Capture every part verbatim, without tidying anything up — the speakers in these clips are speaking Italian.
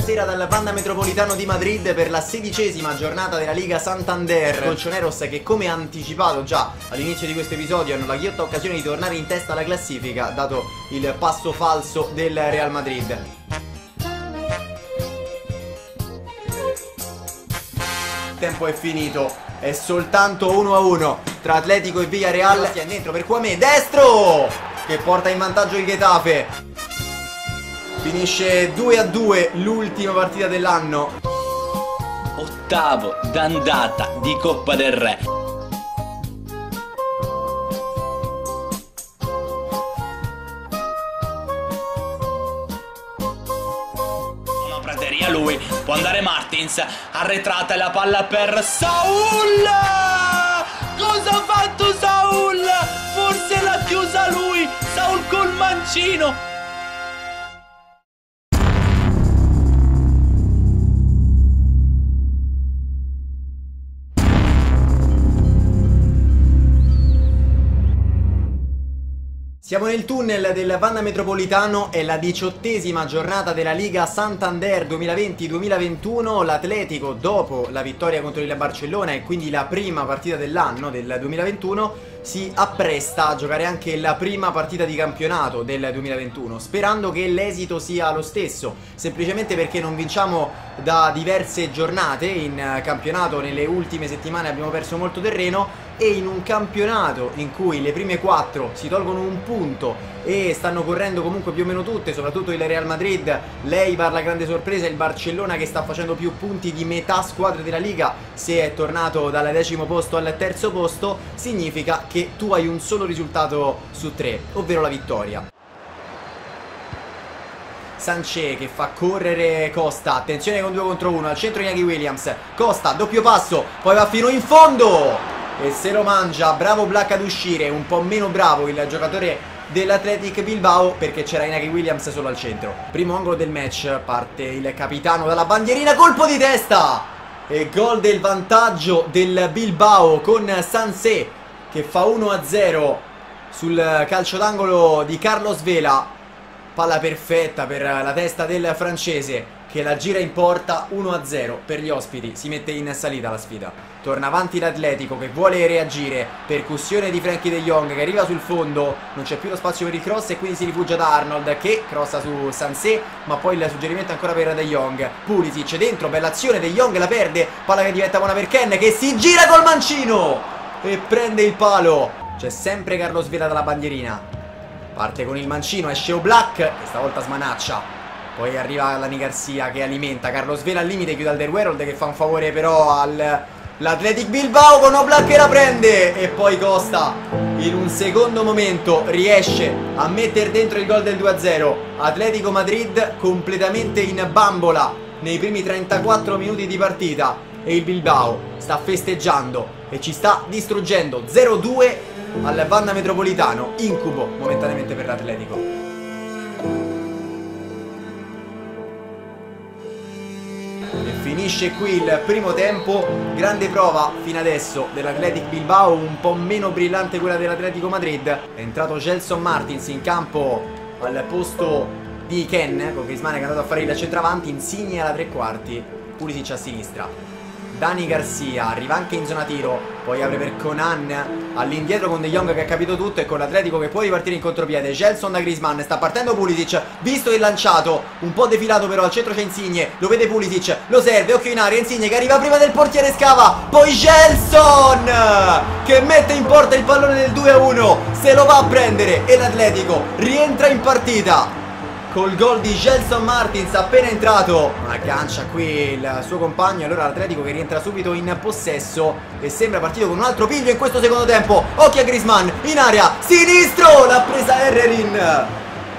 sera dal Wanda Metropolitano di Madrid per la sedicesima giornata della Liga Santander. Colchoneros che, come anticipato già all'inizio di questo episodio, hanno la ghiotta occasione di tornare in testa alla classifica dato il passo falso del Real Madrid. Il tempo è finito, è soltanto uno a uno tra Atletico e Villarreal. È dentro per Kwame, destro, che porta in vantaggio il Getafe. Finisce due a due l'ultima partita dell'anno. Ottavo d'andata di Coppa del Re. Una prateria lui, può andare Martins, arretrata la palla per Saul! Cosa ha fatto Saul? Forse l'ha chiusa lui, Saul col mancino. Siamo nel tunnel del Wanda Metropolitano, è la diciottesima giornata della Liga Santander duemilaventi duemilaventuno. L'Atletico, dopo la vittoria contro il Barcellona e quindi la prima partita dell'anno del duemilaventuno, si appresta a giocare anche la prima partita di campionato del duemilaventuno, sperando che l'esito sia lo stesso, semplicemente perché non vinciamo da diverse giornate in campionato. Nelle ultime settimane abbiamo perso molto terreno, e in un campionato in cui le prime quattro si tolgono un punto e stanno correndo comunque più o meno tutte, soprattutto il Real Madrid, l'Eibar la grande sorpresa, il Barcellona che sta facendo più punti di metà squadre della Liga, se è tornato dal decimo posto al terzo posto, significa che tu hai un solo risultato su tre, ovvero la vittoria. Sanchez che fa correre Costa, attenzione con due contro uno, al centro Iñaki Williams, Costa, doppio passo, poi va fino in fondo e se lo mangia. Bravo Black ad uscire, un po' meno bravo il giocatore dell'Athletic Bilbao perché c'era Iñaki Williams solo al centro. Primo angolo del match, parte il capitano dalla bandierina, colpo di testa e gol del vantaggio del Bilbao con Sanchez che fa uno a zero sul calcio d'angolo di Carlos Vela. Palla perfetta per la testa del francese che la gira in porta. Uno a zero per gli ospiti, si mette in salita la sfida. Torna avanti l'Atletico che vuole reagire, percussione di Frenkie de Jong che arriva sul fondo, non c'è più lo spazio per il cross e quindi si rifugia da Arnold che crossa su Sanchez, ma poi il suggerimento ancora per de Jong. Pulisic dentro, bella azione, de Jong la perde, palla che diventa buona per Ken che si gira col mancino e prende il palo. C'è sempre Carlos Vela dalla bandierina. Parte con il mancino, esce Oblak che stavolta smanaccia. Poi arriva Dani Garcia che alimenta Carlos Vela al limite, chiude Alderweireld che fa un favore però all'Athletic Bilbao con Oblak che la prende. E poi Costa in un secondo momento riesce a mettere dentro il gol del due a zero. Atletico Madrid completamente in bambola nei primi trentaquattro minuti di partita e il Bilbao sta festeggiando e ci sta distruggendo. Zero due al Wanda Metropolitano, incubo momentaneamente per l'Atletico. E finisce qui il primo tempo, grande prova fino adesso dell'Athletic Bilbao, un po' meno brillante quella dell'Atletico Madrid. È entrato Gelson Martins in campo al posto di Ken, con Griezmann che è andato a fare il centravanti, Insigne alla tre quarti, Pulisic a sinistra. Dani Garcia arriva anche in zona tiro, poi apre per Conan all'indietro con De Jong che ha capito tutto e con l'Atletico che può ripartire in contropiede. Gelson da Griezmann, sta partendo Pulisic, visto il lanciato, un po' defilato però, al centro c'è Insigne, lo vede Pulisic, lo serve, occhio in aria, Insigne che arriva prima del portiere, scava, poi Gelson che mette in porta il pallone del due a uno, se lo va a prendere e l'Atletico rientra in partita col gol di Gelson Martins appena entrato. Aggancia qui il suo compagno, allora l'Atletico che rientra subito in possesso e sembra partito con un altro piglio in questo secondo tempo. Occhio a Griezmann, in area, sinistro, l'ha presa Herrerin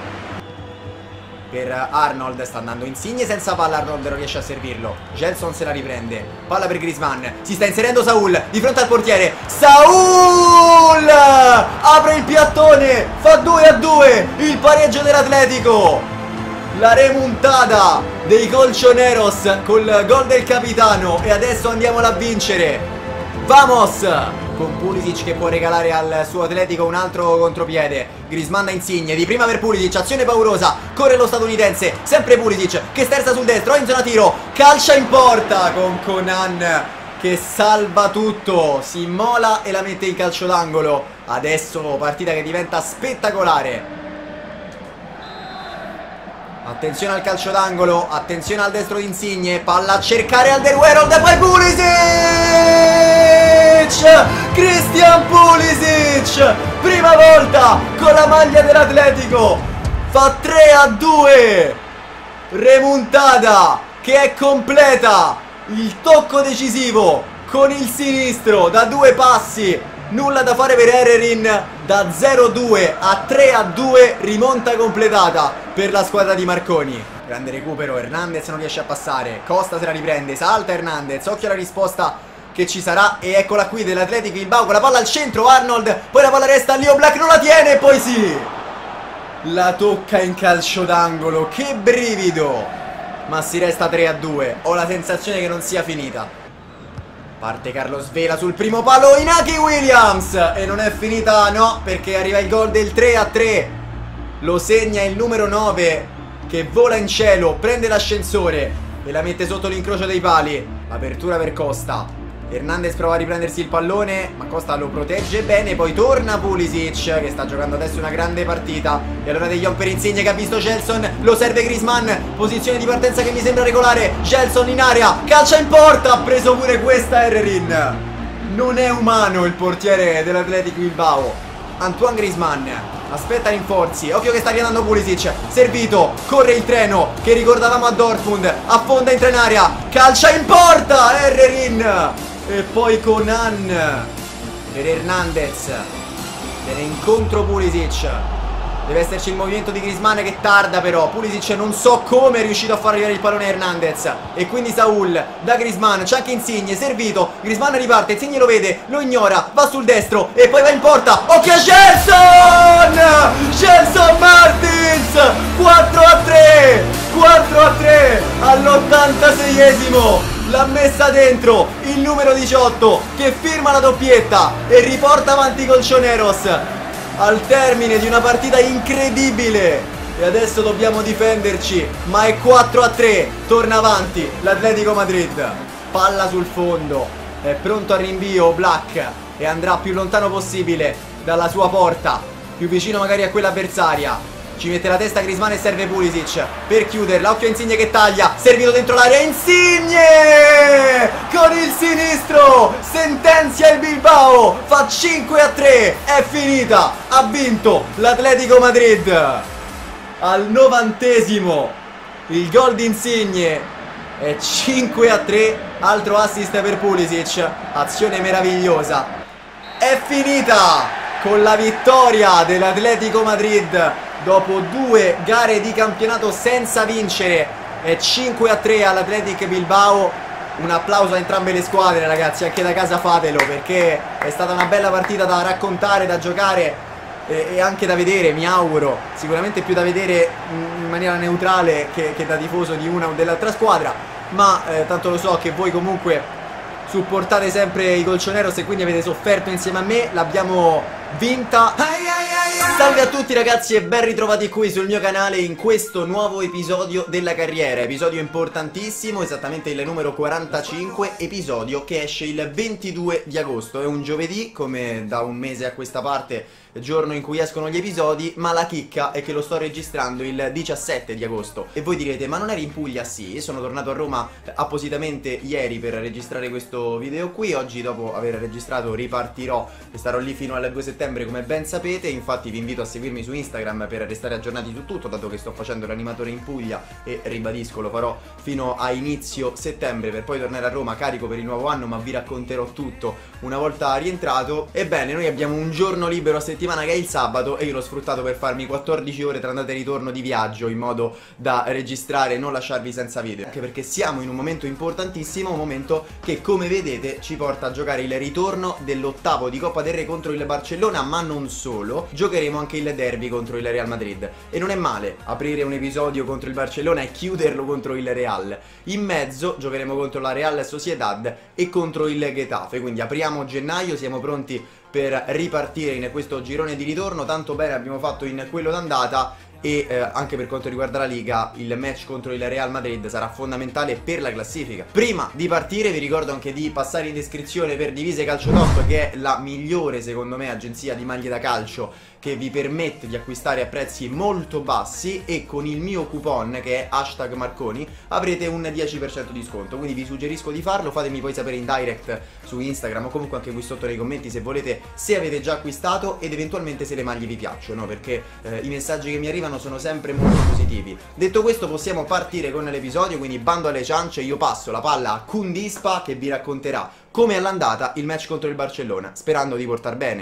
per Arnold, sta andando Insigne senza palla, Arnold non riesce a servirlo, Gelson se la riprende, palla per Griezmann, si sta inserendo Saul di fronte al portiere, Saul apre il piattone, fa due a due, il pareggio dell'Atletico, la remontata dei Colchoneros col gol del capitano e adesso andiamola a vincere, vamos! con Pulisic che può regalare al suo Atletico un altro contropiede. Griezmann da Insigne, di prima per Pulisic, azione paurosa, corre lo statunitense, sempre Pulisic che sterza sul destro, in zona tiro, calcia in porta con Conan che salva tutto, si immola e la mette in calcio d'angolo. Adesso partita che diventa spettacolare. Attenzione al calcio d'angolo, attenzione al destro di Insigne, palla a cercare Alderweireld e poi Pulisic! Christian Pulisic! Prima volta con la maglia dell'Atletico, fa tre a due! Remontata che è completa! Il tocco decisivo con il sinistro da due passi, nulla da fare per Herrerin, da zero a due a tre a due, rimonta completata per la squadra di Marconi. Grande recupero, Hernandez non riesce a passare, Costa se la riprende, salta Hernandez, occhio alla risposta che ci sarà e eccola qui dell'Atletico Bilbao con la palla al centro, Arnold, poi la palla resta a Leo Black, non la tiene e poi sì! La tocca in calcio d'angolo, che brivido! Ma si resta tre a due, ho la sensazione che non sia finita. Parte Carlos Vela sul primo palo, Inaki Williams! E non è finita, no, perché arriva il gol del tre a tre. Lo segna il numero nove che vola in cielo, prende l'ascensore e la mette sotto l'incrocio dei pali. Apertura per Costa. Hernandez prova a riprendersi il pallone, ma Costa lo protegge bene. Poi torna Pulisic che sta giocando adesso una grande partita. E allora De Jong per Insigne che ha visto Gelson, lo serve Griezmann, posizione di partenza che mi sembra regolare. Gelson in area, calcia in porta, ha preso pure questa Herrerin. Non è umano il portiere dell'Atletico Bilbao. Antoine Griezmann aspetta rinforzi, occhio che sta riandando Pulisic, servito, corre il treno che ricordavamo a Dortmund, affonda in area, calcia in porta Herrerin. E poi Conan per Hernandez, viene incontro Pulisic, deve esserci il movimento di Griezmann che tarda però, Pulisic non so come è riuscito a far arrivare il pallone a Hernandez. E quindi Saul da Griezmann, c'è anche Insigne, servito, Griezmann riparte, Insigne lo vede, lo ignora, va sul destro e poi va in porta, occhio a Gelson! Gelson Martins, quattro a tre, quattro a tre all'ottantaseiesimo. L'ha messa dentro il numero diciotto che firma la doppietta e riporta avanti Colchoneros al termine di una partita incredibile. E adesso dobbiamo difenderci, ma è quattro a tre, torna avanti l'Atletico Madrid. Palla sul fondo, è pronto al rinvio Black e andrà più lontano possibile dalla sua porta, più vicino magari a quella avversaria. Ci mette la testa Griezmann e serve Pulisic per chiuderla, occhio a Insigne che taglia, servito dentro l'area, Insigne con il sinistro sentenzia il Bilbao, fa cinque a tre, è finita, ha vinto l'Atletico Madrid. Al novantesimo il gol di Insigne, è cinque a tre, altro assist per Pulisic, azione meravigliosa. È finita con la vittoria dell'Atletico Madrid dopo due gare di campionato senza vincere. È cinque a tre all'Athletic Bilbao. Un applauso a entrambe le squadre, ragazzi, anche da casa fatelo, perché è stata una bella partita da raccontare, da giocare e, e anche da vedere, mi auguro. Sicuramente più da vedere in maniera neutrale che, che da tifoso di una o dell'altra squadra, ma eh, tanto lo so che voi comunque supportate sempre i Colchoneros e quindi avete sofferto insieme a me. L'abbiamo vinta. Salve a tutti ragazzi e ben ritrovati qui sul mio canale in questo nuovo episodio della carriera. Episodio importantissimo, esattamente il numero quarantacinque, episodio che esce il ventidue di agosto. È un giovedì, come da un mese a questa parte, giorno in cui escono gli episodi, ma la chicca è che lo sto registrando il diciassette di agosto. E voi direte, ma non eri in Puglia? Sì, sono tornato a Roma appositamente ieri per registrare questo video qui. Oggi, dopo aver registrato, ripartirò e starò lì fino al due settembre, come ben sapete. Infatti vi invito a seguirmi su Instagram per restare aggiornati su tutto, dato che sto facendo l'animatore in Puglia e ribadisco, lo farò fino a inizio settembre per poi tornare a Roma carico per il nuovo anno, ma vi racconterò tutto una volta rientrato. Ebbene, noi abbiamo un giorno libero a settimana che è il sabato e io l'ho sfruttato per farmi quattordici ore tra andata e ritorno di viaggio, in modo da registrare e non lasciarvi senza video, anche perché siamo in un momento importantissimo, un momento che, come vedete, ci porta a giocare il ritorno dell'ottavo di Coppa del Re contro il Barcellona, ma non solo. Giocheremo avremo anche il derby contro il Real Madrid. E non è male aprire un episodio contro il Barcellona e chiuderlo contro il Real. In mezzo giocheremo contro la Real Sociedad e contro il Getafe, quindi apriamo gennaio, siamo pronti per ripartire in questo girone di ritorno. Tanto bene abbiamo fatto in quello d'andata e eh, anche per quanto riguarda la Liga il match contro il Real Madrid sarà fondamentale per la classifica. Prima di partire vi ricordo anche di passare in descrizione per Divise Calcio Top, che è la migliore secondo me agenzia di maglie da calcio, che vi permette di acquistare a prezzi molto bassi, e con il mio coupon che è hashtag Marconi avrete un dieci per cento di sconto, quindi vi suggerisco di farlo. Fatemi poi sapere in direct su Instagram o comunque anche qui sotto nei commenti se volete, se avete già acquistato ed eventualmente se le maglie vi piacciono, perché eh, i messaggi che mi arrivano sono sempre molto positivi. Detto questo possiamo partire con l'episodio, quindi bando alle ciance, io passo la palla a Kundispa che vi racconterà come è andata il match contro il Barcellona, sperando di portar bene.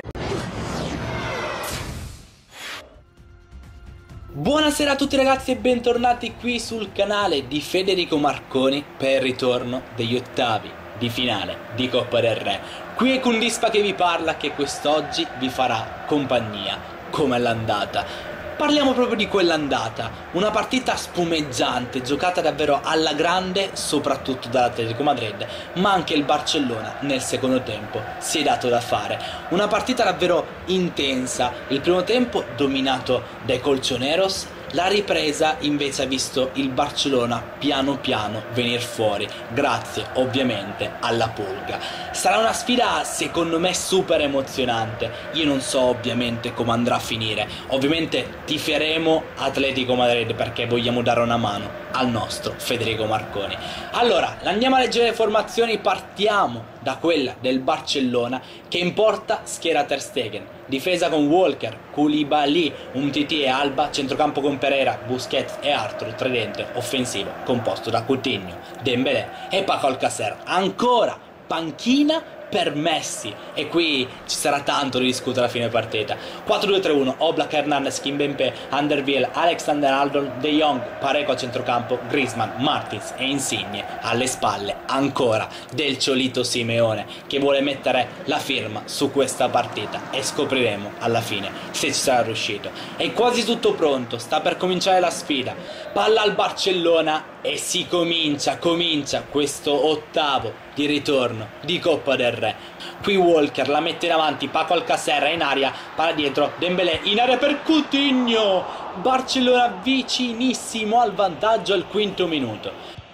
Buonasera a tutti ragazzi e bentornati qui sul canale di Federico Marconi per il ritorno degli ottavi di finale di Coppa del Re. Qui è Kundispa che vi parla, che quest'oggi vi farà compagnia come all'andata. Parliamo proprio di quell'andata, una partita spumeggiante, giocata davvero alla grande soprattutto dall'Atletico Madrid, ma anche il Barcellona nel secondo tempo si è dato da fare. Una partita davvero intensa, il primo tempo dominato dai colchoneros, la ripresa invece ha visto il Barcellona piano piano venire fuori, grazie ovviamente alla Pulga. Sarà una sfida secondo me super emozionante, io non so ovviamente come andrà a finire, ovviamente tiferemo Atletico Madrid perché vogliamo dare una mano al nostro Federico Marconi. Allora, andiamo a leggere le formazioni, partiamo da quella del Barcellona, che in porta schiera Ter Stegen, difesa con Walker, Koulibaly, Umtiti e Alba, centrocampo con Pereira, Busquets e Arthur, tridente offensivo composto da Coutinho, Dembélé e Paco Alcacer. Ancora panchina per Messi, e qui ci sarà tanto di discutere alla fine partita. Quattro due tre uno, Oblak, Hernandez, Kimpembe, Anderville, Alexander-Arnold, De Jong, Parejo a centrocampo, Griezmann, Martins e Insigne alle spalle ancora del Ciolito Simeone, che vuole mettere la firma su questa partita, e scopriremo alla fine se ci sarà riuscito. È quasi tutto pronto, sta per cominciare la sfida, palla al Barcellona e si comincia, comincia questo ottavo di ritorno di Coppa del Re. Qui Walker la mette in avanti, Paco Alcacer è in aria, palla dietro, Dembélé in aria per Coutinho, Barcellona vicinissimo al vantaggio al quinto minuto.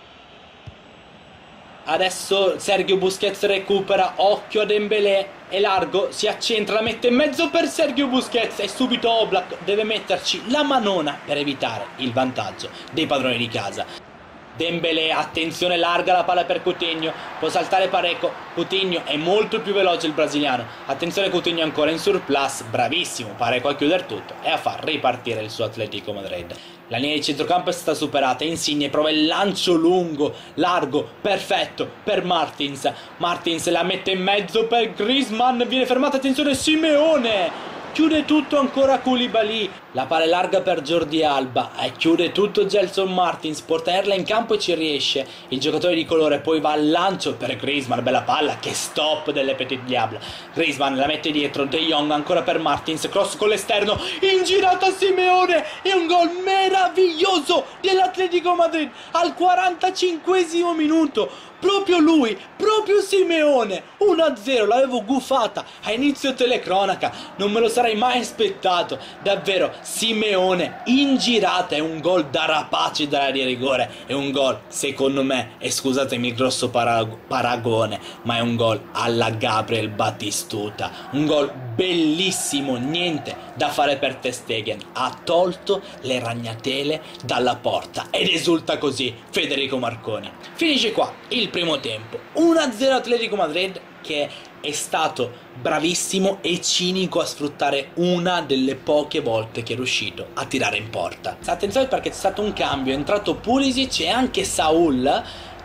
Adesso Sergio Busquets recupera, occhio a Dembélé, è largo, si accentra, la mette in mezzo per Sergio Busquets e subito Oblak deve metterci la manona per evitare il vantaggio dei padroni di casa. Dembélé, attenzione, larga la palla per Coutinho, può saltare Parejo, Coutinho è molto più veloce il brasiliano, attenzione Coutinho ancora in surplus, bravissimo Parejo a chiudere tutto e a far ripartire il suo Atletico Madrid. La linea di centrocampo è stata superata, Insigne prova il lancio lungo, largo, perfetto per Martins, Martins la mette in mezzo per Griezmann, viene fermata, attenzione Simeone! Chiude tutto ancora Koulibaly, la palla è larga per Jordi Alba e chiude tutto Gelson Martins, può tenerla in campo e ci riesce il giocatore di colore, poi va al lancio per Griezmann, bella palla, che stop delle Petit Diable, Griezmann la mette dietro, De Jong ancora per Martins, cross con l'esterno, in girata Simeone e un gol meraviglioso dell'Atletico Madrid al quarantacinquesimo minuto. Proprio lui, proprio Simeone, uno a zero, l'avevo gufata a inizio telecronaca, non me lo sarei mai aspettato, davvero Simeone in girata, è un gol da rapace dall'area di rigore, è un gol secondo me, e scusatemi il grosso parag paragone, ma è un gol alla Gabriel Batistuta, un gol bellissimo, niente da fare per Ter Stegen, ha tolto le ragnatele dalla porta ed esulta così Federico Marconi. Finisce qua il primo tempo, uno a zero Atletico Madrid, che è stato bravissimo e cinico a sfruttare una delle poche volte che è riuscito a tirare in porta. Attenzione perché c'è stato un cambio, è entrato Pulisic e anche Saul,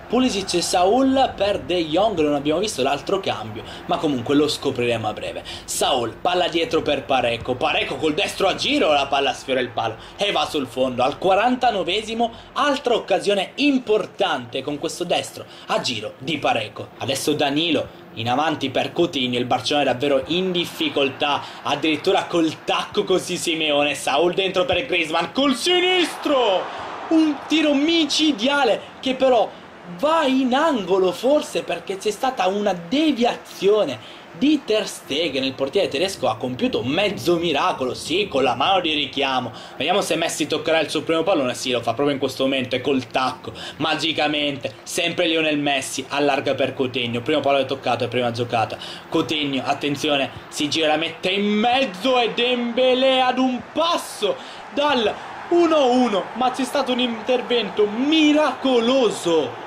Pulisic e Saul per De Jong, non abbiamo visto l'altro cambio, ma comunque lo scopriremo a breve. Saul, palla dietro per Parejo, Parejo col destro a giro, la palla sfiora il palo e va sul fondo. Al quarantanovesimo, altra occasione importante con questo destro a giro di Parejo. Adesso Danilo in avanti per Coutinho, il Barcellona è davvero in difficoltà, addirittura col tacco così Simeone. Saul dentro per Griezmann col sinistro, un tiro micidiale che però va in angolo, forse perché c'è stata una deviazione di Ter Stegen. Il portiere tedesco ha compiuto mezzo miracolo, sì, con la mano di richiamo. Vediamo se Messi toccherà il suo primo pallone. Sì, lo fa proprio in questo momento e col tacco, magicamente, sempre Lionel Messi allarga per Coutinho. Primo pallone toccato e prima giocata. Coutinho, attenzione, si gira, la mette in mezzo e Dembélé ad un passo dal uno a uno, ma c'è stato un intervento miracoloso.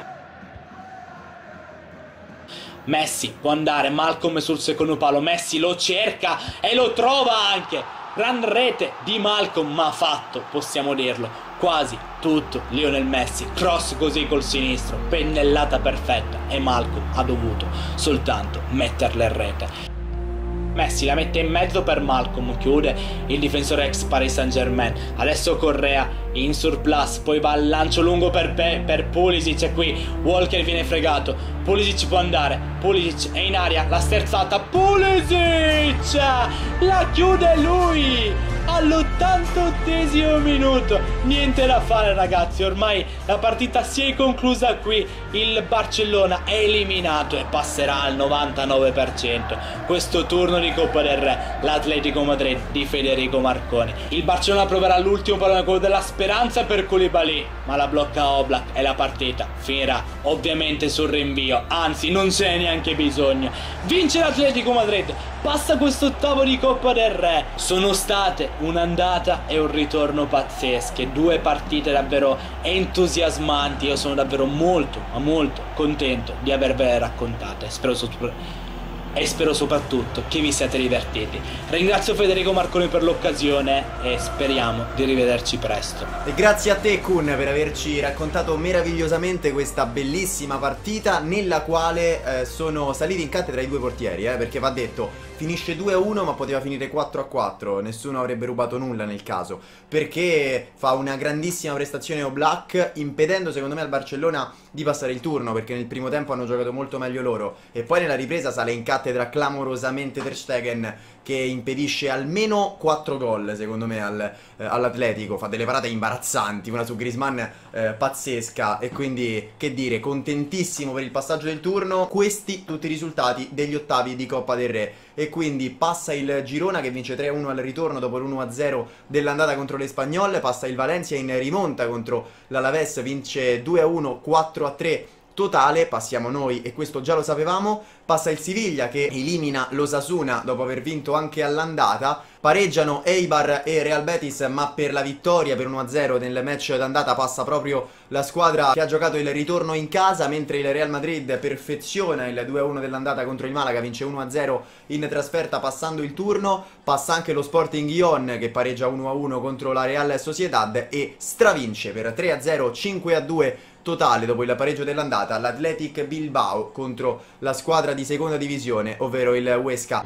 Messi può andare, Malcolm sul secondo palo, Messi lo cerca e lo trova anche. Gran rete di Malcolm, ma ha fatto, possiamo dirlo, quasi tutto Lionel Messi. Cross così col sinistro, pennellata perfetta e Malcolm ha dovuto soltanto metterla in rete. Messi la mette in mezzo per Malcolm, chiude il difensore ex Paris Saint Germain. Adesso Correa in surplus, poi va al lancio lungo per, per Pulisic e qui Walker viene fregato. Pulisic può andare, Pulisic è in aria, la sterzata, Pulisic la chiude lui all'ottantottesimo minuto. Niente da fare ragazzi, ormai la partita si è conclusa qui, il Barcellona è eliminato e passerà al novantanove per cento questo turno di Coppa del Re, l'Atletico Madrid di Federico Marconi. Il Barcellona proverà l'ultimo pallone, quello della speranza per Koulibaly, ma la blocca Oblak e la partita finirà ovviamente sul rinvio, anzi non ce n'è neanche bisogno. Vince l'Atletico Madrid, passa questo ottavo di Coppa del Re. Sono state un'andata e un ritorno pazzesche, due partite davvero entusiasmanti. Io sono davvero molto ma molto contento di avervele raccontate, spero soprattutto e spero soprattutto che vi siate divertiti. Ringrazio Federico Marconi per l'occasione e speriamo di rivederci presto. E grazie a te Kun per averci raccontato meravigliosamente questa bellissima partita nella quale eh, sono saliti in cattedra i due portieri, eh, perché va detto, finisce due a uno ma poteva finire quattro a quattro, nessuno avrebbe rubato nulla nel caso, perché fa una grandissima prestazione Oblak, impedendo secondo me al Barcellona di passare il turno, perché nel primo tempo hanno giocato molto meglio loro e poi nella ripresa sale in cattedra clamorosamente Ter Stegen, che impedisce almeno quattro gol secondo me al, eh, all'Atletico. Fa delle parate imbarazzanti, una su Griezmann eh, pazzesca, e quindi che dire, contentissimo per il passaggio del turno. Questi tutti i risultati degli ottavi di Coppa del Re, e quindi passa il Girona che vince tre a uno al ritorno dopo l'uno a zero dell'andata contro l'Espanyol, passa il Valencia in rimonta contro l'Alaves, vince due a uno, quattro a tre totale, passiamo noi e questo già lo sapevamo. Passa il Siviglia che elimina l'Osasuna dopo aver vinto anche all'andata, pareggiano Eibar e Real Betis, ma per la vittoria per uno a zero nel match d'andata passa proprio la squadra che ha giocato il ritorno in casa, mentre il Real Madrid perfeziona il due a uno dell'andata contro il Malaga, vince uno a zero in trasferta passando il turno. Passa anche lo Sporting Gijón che pareggia uno a uno contro la Real Sociedad e stravince per tre a zero, cinque a due totale dopo il pareggio dell'andata l'Athletic Bilbao contro la squadra di seconda divisione, ovvero il Huesca.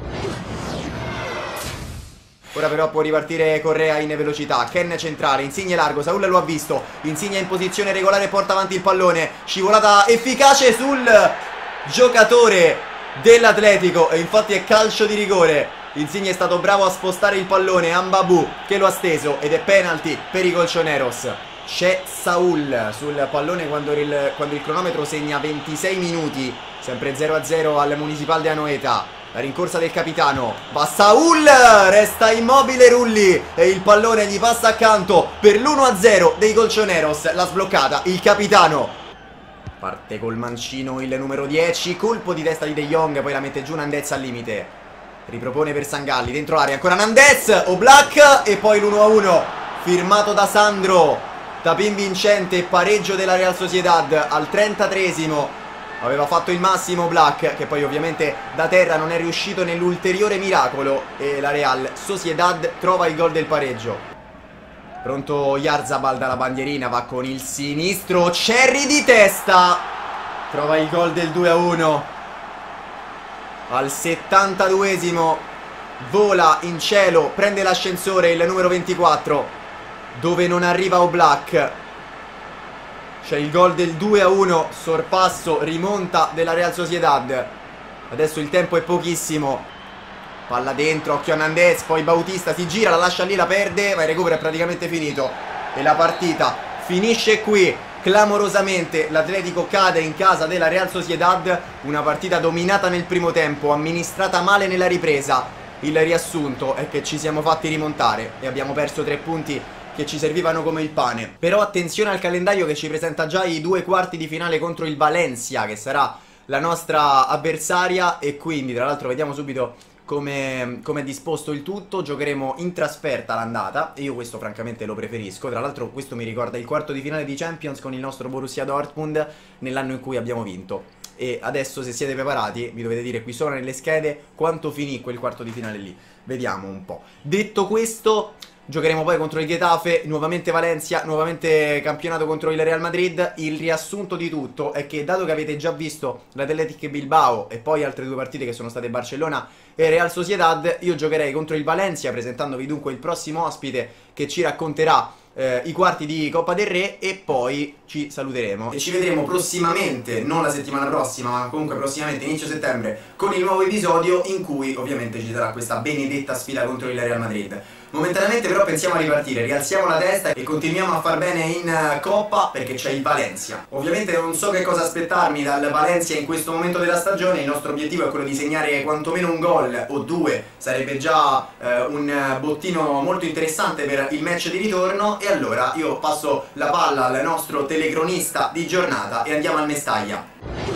Ora però può ripartire Correa in velocità, Ken centrale, Insigne largo, Saul lo ha visto, Insigne in posizione regolare, porta avanti il pallone, scivolata efficace sul giocatore dell'Atletico e infatti è calcio di rigore. Insigne è stato bravo a spostare il pallone, Ambabu che lo ha steso ed è penalty per i Colchoneros. C'è Saul sul pallone quando il, quando il cronometro segna ventisei minuti, sempre zero a zero al Municipal de Anoeta. La rincorsa del capitano, va Saul, resta immobile Rulli e il pallone gli passa accanto per l'uno a zero dei Colchoneros. L'ha sbloccata il capitano, parte col mancino il numero dieci, colpo di testa di De Jong, poi la mette giù Nandez al limite, ripropone per Sangalli, dentro l'area ancora Nandez, Oblak e poi l'uno a uno firmato da Sandro. Tapin vincente, pareggio della Real Sociedad al trentatreesimo. Aveva fatto il massimo Black, che poi ovviamente da terra non è riuscito nell'ulteriore miracolo, e la Real Sociedad trova il gol del pareggio. Pronto Yarzabal dalla bandierina, va con il sinistro, Cherry di testa Trova il gol del due a uno. Al settantaduesimo vola in cielo, prende l'ascensore il numero ventiquattro, dove non arriva Oblak. C'è il gol del due a uno, sorpasso, rimonta della Real Sociedad. Adesso il tempo è pochissimo. Palla dentro, occhio a Nandez, poi Bautista si gira, la lascia lì, la perde, ma il recupero è praticamente finito. E la partita finisce qui, clamorosamente. L'Atletico cade in casa della Real Sociedad. Una partita dominata nel primo tempo, amministrata male nella ripresa. Il riassunto è che ci siamo fatti rimontare e abbiamo perso tre punti che ci servivano come il pane. Però attenzione al calendario che ci presenta già i due quarti di finale contro il Valencia, che sarà la nostra avversaria. E quindi, tra l'altro, vediamo subito come, come è disposto il tutto. Giocheremo in trasferta l'andata e io questo francamente lo preferisco. Tra l'altro questo mi ricorda il quarto di finale di Champions con il nostro Borussia Dortmund nell'anno in cui abbiamo vinto. E adesso, se siete preparati, vi dovete dire qui sopra nelle schede quanto finì quel quarto di finale lì. Vediamo un po'. Detto questo, giocheremo poi contro il Getafe, nuovamente Valencia, nuovamente campionato contro il Real Madrid. Il riassunto di tutto è che, dato che avete già visto l'Athletic Bilbao e poi altre due partite che sono state Barcellona e Real Sociedad, io giocherei contro il Valencia, presentandovi dunque il prossimo ospite che ci racconterà Eh, i quarti di Coppa del Re, e poi ci saluteremo e ci vedremo prossimamente, non la settimana prossima ma comunque prossimamente, inizio settembre, con il nuovo episodio in cui ovviamente ci sarà questa benedetta sfida contro il Real Madrid. Momentaneamente però pensiamo a ripartire, rialziamo la testa e continuiamo a far bene in Coppa, perché c'è il Valencia. Ovviamente non so che cosa aspettarmi dal Valencia in questo momento della stagione. Il nostro obiettivo è quello di segnare quantomeno un gol o due, sarebbe già eh, un bottino molto interessante per il match di ritorno. E allora io passo la palla al nostro telecronista di giornata e andiamo al Mestalla.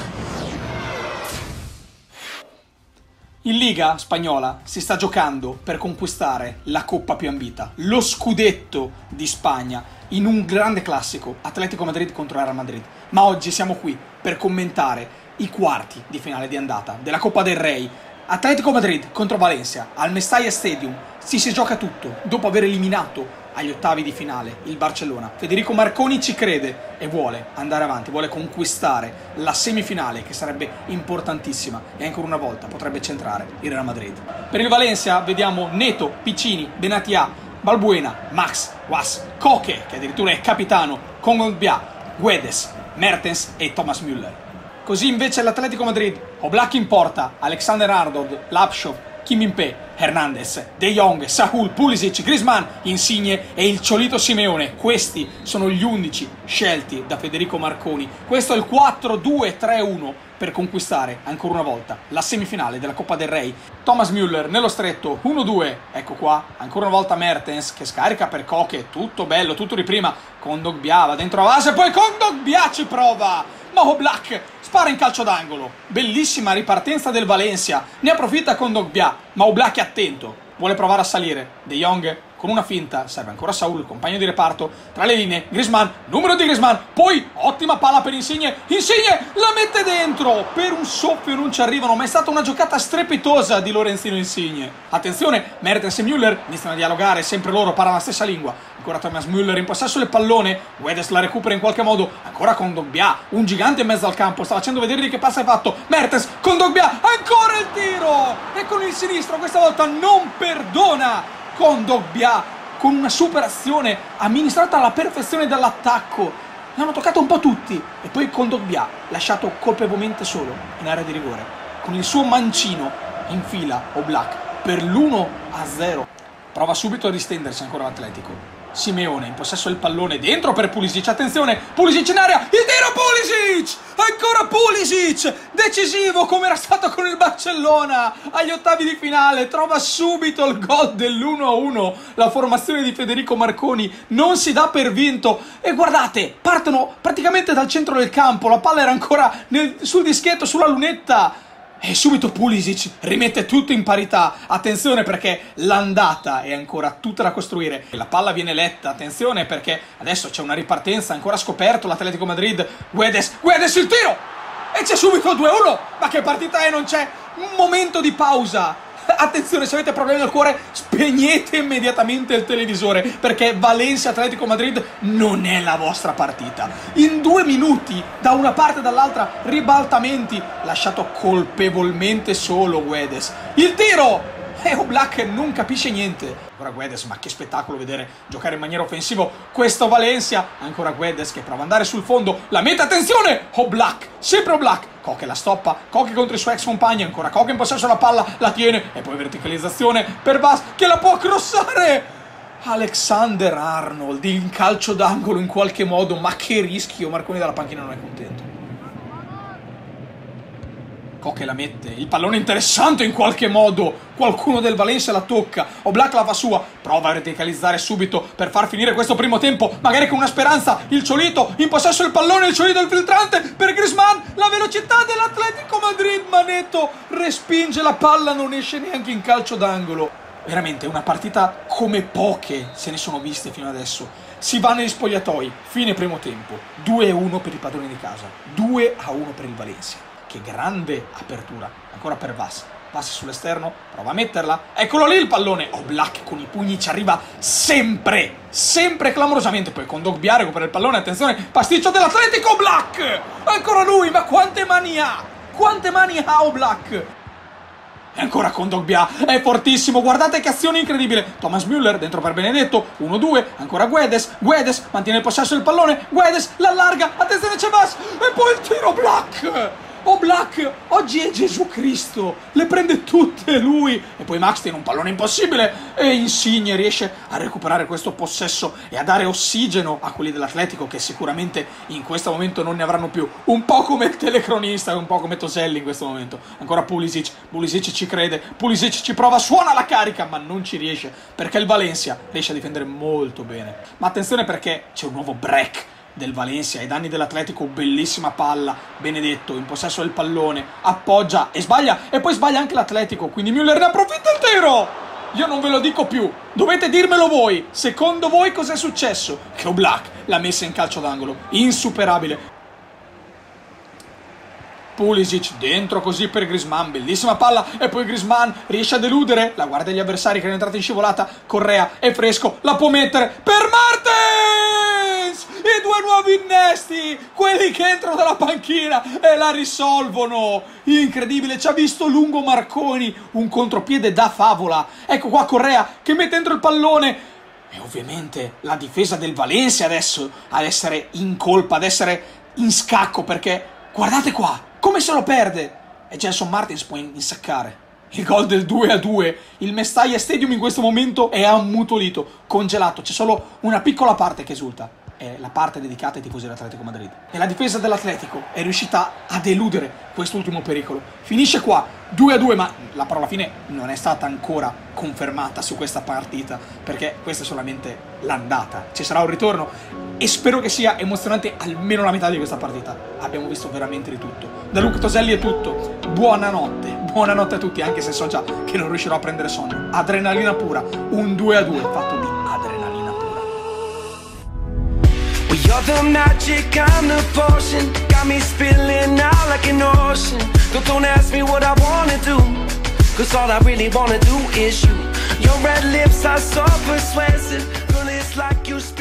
In Liga spagnola si sta giocando per conquistare la coppa più ambita, lo scudetto di Spagna, in un grande classico, Atletico Madrid contro Real Madrid. Ma oggi siamo qui per commentare i quarti di finale di andata della Coppa del Rey. Atletico Madrid contro Valencia al Mestalla Stadium. Si si gioca tutto dopo aver eliminato agli ottavi di finale il Barcellona. Federico Marconi ci crede e vuole andare avanti, vuole conquistare la semifinale, che sarebbe importantissima e ancora una volta potrebbe centrare il Real Madrid. Per il Valencia vediamo Neto, Piccini, Benatia, Balbuena, Max, Was, Koke, che addirittura è capitano, Kondogbia, Guedes, Mertens e Thomas Müller. Così invece l'Atletico Madrid, Oblak in porta, Alexander Arnold, Lapshov, Kim Min-Pe, Hernandez, De Jong, Saúl, Pulisic, Griezmann, Insigne e il Ciolito Simeone. Questi sono gli undici scelti da Federico Marconi. Questo è il quattro due tre uno per conquistare ancora una volta la semifinale della Coppa del Rey. Thomas Müller nello stretto, uno due, ecco qua, ancora una volta Mertens che scarica per Koke, tutto bello, tutto di prima. Kondogbia va dentro la base, poi Kondogbia ci prova, ma Oblak spara in calcio d'angolo. Bellissima ripartenza del Valencia, ne approfitta Kondogbia, ma Oblak è attento, vuole provare a salire. De Jong con una finta, serve ancora Saúl, compagno di reparto, tra le linee, Griezmann, numero di Griezmann, poi ottima palla per Insigne, Insigne la mette dentro, per un soffio non ci arrivano, ma è stata una giocata strepitosa di Lorenzino Insigne. Attenzione, Mertens e Müller iniziano a dialogare, sempre loro parlano la stessa lingua. Ancora Thomas Müller in possesso del pallone, Guedes la recupera in qualche modo, ancora Kondogbia, un gigante in mezzo al campo, sta facendo vedere di che passa è fatto, Mertens, Kondogbia, ancora il tiro, e con il sinistro questa volta non perdona Kondogbia, con una superazione amministrata alla perfezione dall'attacco. L'hanno toccato un po' tutti e poi Kondogbia lasciato colpevolmente solo in area di rigore. Con il suo mancino infila Oblak per l'uno a zero. Prova subito a distendersi ancora l'Atletico. Simeone in possesso del pallone, dentro per Pulisic, attenzione, Pulisic in area, il tiro Pulisic, ancora Pulisic, decisivo come era stato con il Barcellona agli ottavi di finale, trova subito il gol dell'uno a uno, la formazione di Federico Marconi non si dà per vinto e guardate, partono praticamente dal centro del campo, la palla era ancora nel, sul dischetto, sulla lunetta. E subito Pulisic rimette tutto in parità. Attenzione perché l'andata è ancora tutta da costruire. La palla viene letta, attenzione perché adesso c'è una ripartenza, ancora scoperto l'Atletico Madrid. Guedes, Guedes il tiro! E c'è subito il due a uno! Ma che partita è? Non c'è un momento di pausa! attenzione, se avete problemi al cuore spegnete immediatamente il televisore, perché Valencia Atletico Madrid non è la vostra partita. In due minuti da una parte e dall'altra ribaltamenti, lasciato colpevolmente solo Guedes. Il tiro! E Oblak non capisce niente. Ancora Guedes, ma che spettacolo vedere giocare in maniera offensiva questo Valencia. Ancora Guedes che prova ad andare sul fondo, la mette, attenzione! Oblak, sempre Oblak. Koke la stoppa, Koke contro i suoi ex compagni, ancora Koke in possesso della palla, la tiene e poi verticalizzazione per Vas che la può crossare. Alexander Arnold in calcio d'angolo in qualche modo, ma che rischio. Marconi dalla panchina non è contento. Koke la mette, il pallone interessante in qualche modo, qualcuno del Valencia la tocca, Oblak la fa sua, prova a verticalizzare subito per far finire questo primo tempo, magari con una speranza, il Ciolito in possesso del pallone, il Ciolito infiltrante per Griezmann, la velocità dell'Atletico Madrid, ma Neto respinge la palla, non esce neanche in calcio d'angolo. Veramente una partita come poche se ne sono viste fino adesso. Si va negli spogliatoi, fine primo tempo, due a uno per i padroni di casa, due a uno per il Valencia. Che grande apertura, ancora per Vas, Vas sull'esterno, prova a metterla, eccolo lì il pallone, Oblak con i pugni ci arriva sempre, sempre clamorosamente, poi con Dogbia recupera il pallone, attenzione, pasticcio dell'Atletico, Oblak, ancora lui, ma quante mani ha, quante mani ha Oblak, e ancora con Dogbia, è fortissimo, guardate che azione incredibile, Thomas Müller dentro per Benedetto, uno due, ancora Guedes, Guedes mantiene il possesso del pallone, Guedes l'allarga, attenzione c'è Vas, e poi il tiro Oblak! Oblak oggi è Gesù Cristo, le prende tutte lui, e poi Max tiene un pallone impossibile e Insigne riesce a recuperare questo possesso e a dare ossigeno a quelli dell'Atletico che sicuramente in questo momento non ne avranno più, un po' come il telecronista, un po' come Toselli in questo momento. Ancora Pulisic, Pulisic ci crede, Pulisic ci prova, suona la carica ma non ci riesce perché il Valencia riesce a difendere molto bene. Ma attenzione perché c'è un nuovo break del Valencia ai danni dell'Atletico, bellissima palla, Benedetto in possesso del pallone, appoggia e sbaglia, e poi sbaglia anche l'Atletico, quindi Müller ne approfitta, il tiro! Io non ve lo dico più, dovete dirmelo voi, secondo voi cos'è successo? Che Oblak l'ha messa in calcio d'angolo, insuperabile. Pulisic dentro così per Griezmann, bellissima palla, e poi Griezmann riesce a deludere la guardia degli avversari che è entrata in scivolata, Correa è fresco, la può mettere per Martens, i due nuovi innesti, quelli che entrano dalla panchina e la risolvono, incredibile, ci ha visto lungo Marconi, un contropiede da favola, ecco qua Correa che mette dentro il pallone. E ovviamente la difesa del Valencia adesso ad essere in colpa, ad essere in scacco, perché guardate qua come se lo perde, e Gelson Martins può insaccare il gol del due a due. Il Mestalla Stadium in questo momento è ammutolito, congelato, c'è solo una piccola parte che esulta, è la parte dedicata ai tifosi dell'Atletico Madrid, e la difesa dell'Atletico è riuscita a deludere quest'ultimo pericolo. Finisce qua due a due, ma la parola fine non è stata ancora confermata su questa partita, perché questa è solamente l'andata, ci sarà un ritorno e spero che sia emozionante almeno la metà di questa partita. Abbiamo visto veramente di tutto. Da Luca Toselli è tutto, buonanotte, buonanotte a tutti, anche se so già che non riuscirò a prendere sonno. Adrenalina pura, un due a due fatto di adrenalina pura. Well, you're the magic, I'm the potion, got me spilling out like an ocean. Don't, don't ask me what I wanna do, cause all I really wanna do is you. Your red lips are so persuasive, girl, it's like you